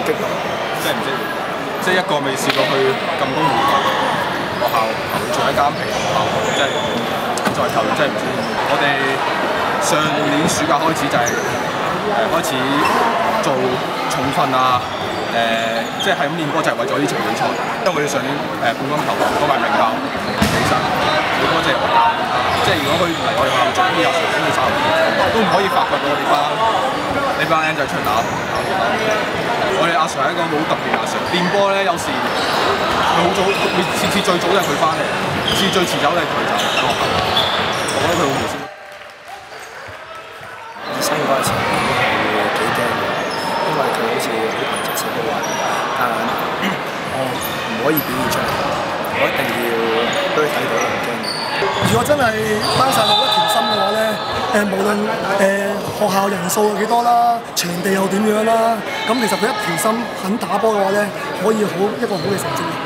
激動。 真係唔知，即係一個未試過去咁多年學校，做一間皮學校，即係作為球員真係唔知。我哋上年暑假開始就係開始做重訓啊，即係咁練波就係為咗呢場比賽。因為我哋上年冠軍球員嗰埋名校，其實好多謝我教練，即係如果佢唔嚟我哋學校做呢啲日常嘅生活，都唔可以發掘到我哋班僆仔出去打。我哋阿 Sir 係一個好特別阿 Sir， 練波咧有時佢好早，次次最早就係佢翻嚟，次次最遲走就係佢走。我覺得佢好無私。 熱身嗰陣時係幾驚嘅，因為佢好似好排斥成日都話，但我唔可以表現出嚟，我一定要俾佢睇到我唔驚嘅。 如果真係班細路一條心嘅話咧，無論學校人數有幾多啦，場地又點樣啦，咁其實佢一條心肯打波嘅話咧，可以一個好嘅成績。